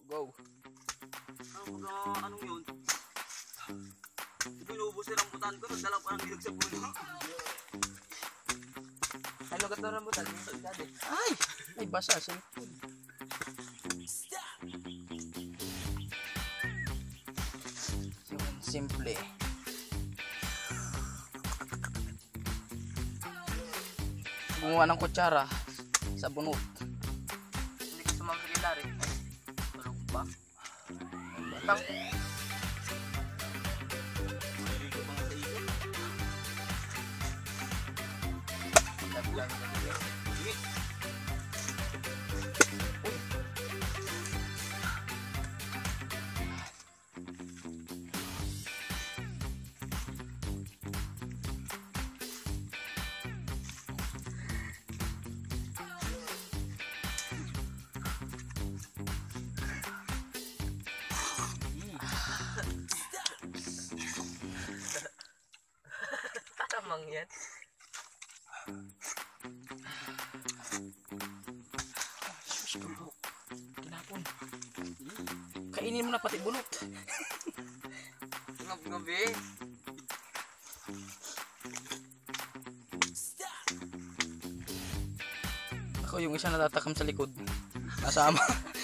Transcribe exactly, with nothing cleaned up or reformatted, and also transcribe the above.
Go. Ano ba anong yun? Binubos yung rambutan ko, nagdala ko ng hinog sa puno. Ano ka ito rambutan? Ay! Ay, basa. Cellphone. Yun, simple. Gumawa ng kutsara sa bunot. Hindi ko sumama kay Larry. Tulog pa. Batang. Tamang yan. Kinapon. Kainin mo na pati bunot. Ngab-ngabi. Ako yung isa natatakam sa likod. Nasama.